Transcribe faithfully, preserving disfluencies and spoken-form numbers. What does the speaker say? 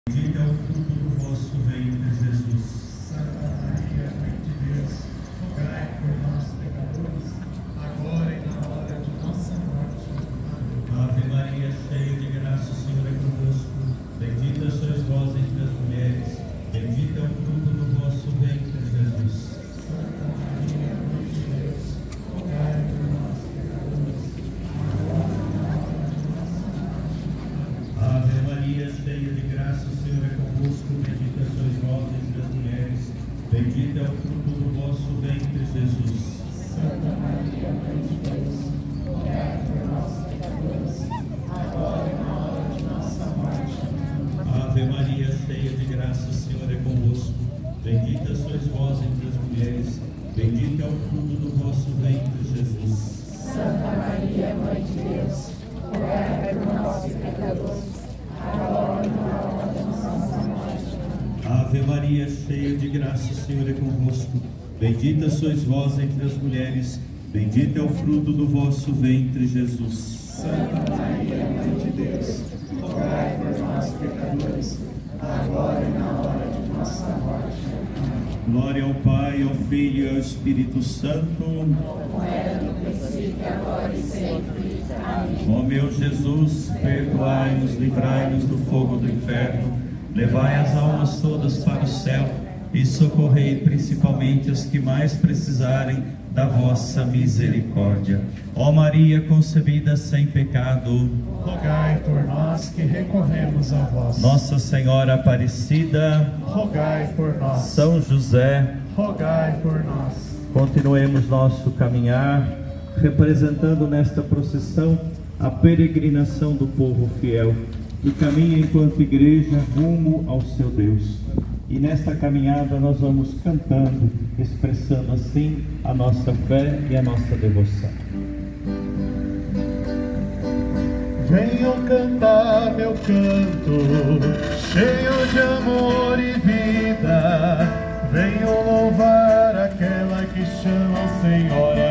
Bendito é o fruto do vosso ventre, Jesus. Santa Maria, Mãe de Deus, rogai por nós, pecadores, agora e na hora de nossa morte. Amém. Ave Maria, cheia de graça, o Senhor é convosco. Bendita sois vós entre as mulheres. Bendito é o fruto do vosso ventre, Jesus. Santa Maria, Mãe de Deus, rogai por nós, pecadores, agora e na hora de nossa morte. Amém. Ave Maria, cheia de graça, o Senhor é convosco. Bendita sois vós entre as mulheres. Bendito é o fruto do vosso ventre, Jesus. Santa Maria, Mãe de Deus, rogai por nós, pecadores, agora e na hora de nossa morte. Amém. Ave Maria, cheia de graça, o Senhor é convosco. Bendita sois vós entre as mulheres. Bendito é o fruto do vosso ventre, Jesus. Santa Maria, Mãe de Deus, rogai por nós, pecadores, agora e na hora de nossa morte. Ave Maria, cheia de graça, o Senhor é convosco. Bendita sois vós entre as mulheres. Bendito é o fruto do vosso ventre, Jesus. Santa Maria, Mãe de Deus, rogai por nós, pecadores, agora e na hora de nossa morte. Amém. Glória ao Pai, ao Filho e ao Espírito Santo. Como era no princípio, agora e sempre. Amém. Ó meu Jesus, perdoai-nos, livrai-nos do fogo do inferno, levai as almas todas para o céu e socorrei principalmente os que mais precisarem da vossa misericórdia. Ó Maria concebida sem pecado, Rogai por nós que recorremos a vós. Nossa Senhora Aparecida, Rogai por nós. São José, Rogai por nós. continuemos nosso caminhar, representando nesta procissão a peregrinação do povo fiel, que caminha enquanto igreja rumo ao seu Deus. E nesta caminhada nós vamos cantando, expressando assim a nossa fé e a nossa devoção. Venham cantar meu canto, cheio de amor e vida. Venham louvar aquela que chama o Senhor.